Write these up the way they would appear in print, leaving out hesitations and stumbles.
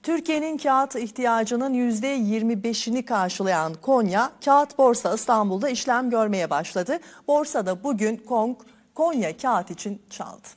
Türkiye'nin kağıt ihtiyacının %25'ini karşılayan Konya Kağıt Borsa İstanbul'da işlem görmeye başladı. Borsada bugün Konya kağıt için çaldı.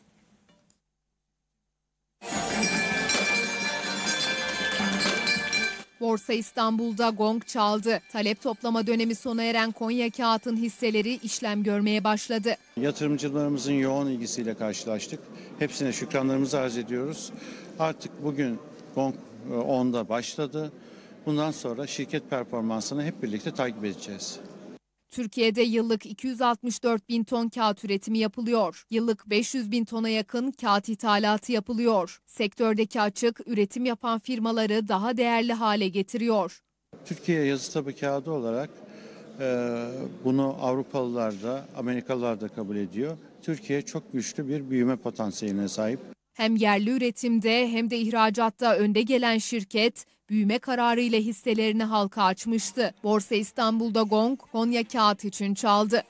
Borsa İstanbul'da gong çaldı. Talep toplama dönemi sona eren Konya Kağıt'ın hisseleri işlem görmeye başladı. Yatırımcılarımızın yoğun ilgisiyle karşılaştık. Hepsine şükranlarımızı arz ediyoruz. Artık bugün gong 10'da başladı. Bundan sonra şirket performansını hep birlikte takip edeceğiz. Türkiye'de yıllık 264 bin ton kağıt üretimi yapılıyor. Yıllık 500 bin tona yakın kağıt ithalatı yapılıyor. Sektördeki açık, üretim yapan firmaları daha değerli hale getiriyor. Türkiye yazı tabu kağıdı olarak bunu Avrupalılar da Amerikalılar da kabul ediyor. Türkiye çok güçlü bir büyüme potansiyeline sahip. Hem yerli üretimde hem de ihracatta önde gelen şirket büyüme kararı ile hisselerini halka açmıştı. Borsa İstanbul'da gong Konya Kağıt için çaldı.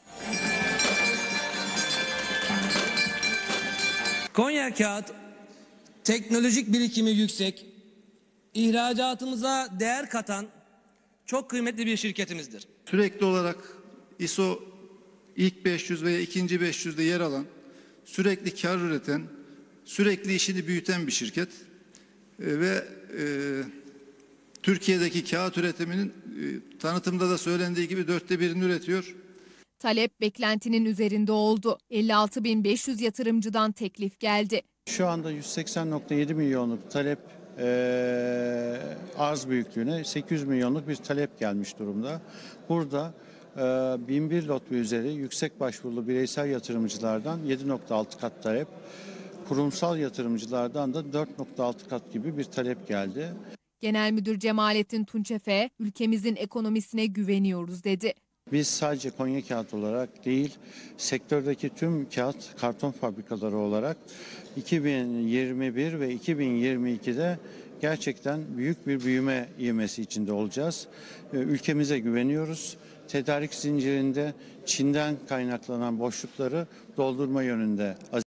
Konya Kağıt teknolojik birikimi yüksek, ihracatımıza değer katan çok kıymetli bir şirketimizdir. Sürekli olarak ISO ilk 500 veya ikinci 500'de yer alan, sürekli kar üreten, sürekli işini büyüten bir şirket ve Türkiye'deki kağıt üretiminin tanıtımda da söylendiği gibi 1/4'ünü üretiyor. Talep beklentinin üzerinde oldu. 56.500 yatırımcıdan teklif geldi. Şu anda 180.7 milyonluk talep arz büyüklüğüne 800 milyonluk bir talep gelmiş durumda. Burada 1001 lot ve üzeri yüksek başvurulu bireysel yatırımcılardan 7.6 kat talep, kurumsal yatırımcılardan da 4.6 kat gibi bir talep geldi. Genel Müdür Cemalettin Tunçefe, ülkemizin ekonomisine güveniyoruz dedi. Biz sadece Konya Kağıt olarak değil, sektördeki tüm kağıt karton fabrikaları olarak 2021 ve 2022'de gerçekten büyük bir büyüme ivmesi içinde olacağız. Ülkemize güveniyoruz. Tedarik zincirinde Çin'den kaynaklanan boşlukları doldurma yönünde